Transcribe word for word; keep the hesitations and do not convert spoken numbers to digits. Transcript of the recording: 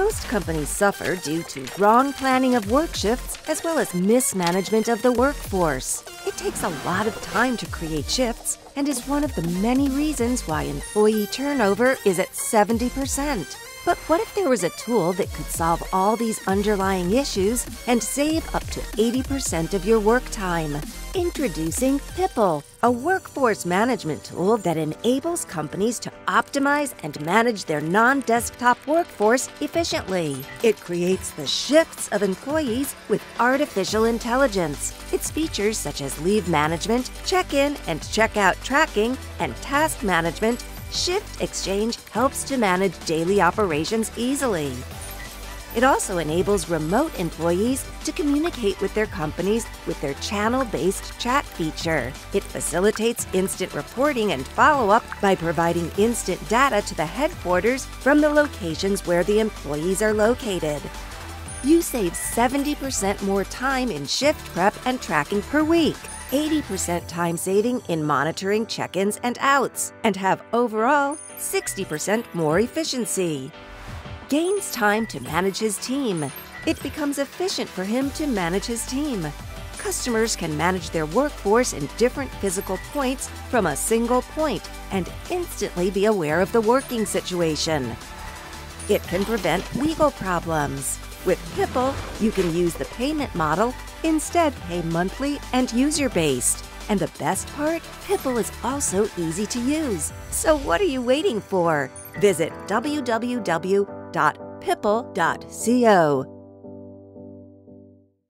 Most companies suffer due to wrong planning of work shifts as well as mismanagement of the workforce. It takes a lot of time to create shifts and is one of the many reasons why employee turnover is at seventy percent. But what if there was a tool that could solve all these underlying issues and save up to eighty percent of your work time? Introducing Piple, a workforce management tool that enables companies to optimize and manage their non-desktop workforce efficiently. It creates the shifts of employees with artificial intelligence. Its features such as leave management, check-in and check-out tracking, and task management, Shift Exchange helps to manage daily operations easily. It also enables remote employees to communicate with their companies with their channel-based chat feature. It facilitates instant reporting and follow-up by providing instant data to the headquarters from the locations where the employees are located. You save seventy percent more time in shift prep and tracking per week, eighty percent time saving in monitoring check-ins and outs, and have overall sixty percent more efficiency. Gains time to manage his team. It becomes efficient for him to manage his team. Customers can manage their workforce in different physical points from a single point and instantly be aware of the working situation. It can prevent legal problems. With Piple, you can use the payment model, instead pay monthly and user-based. And the best part? Piple is also easy to use. So what are you waiting for? Visit w w w dot piple dot co.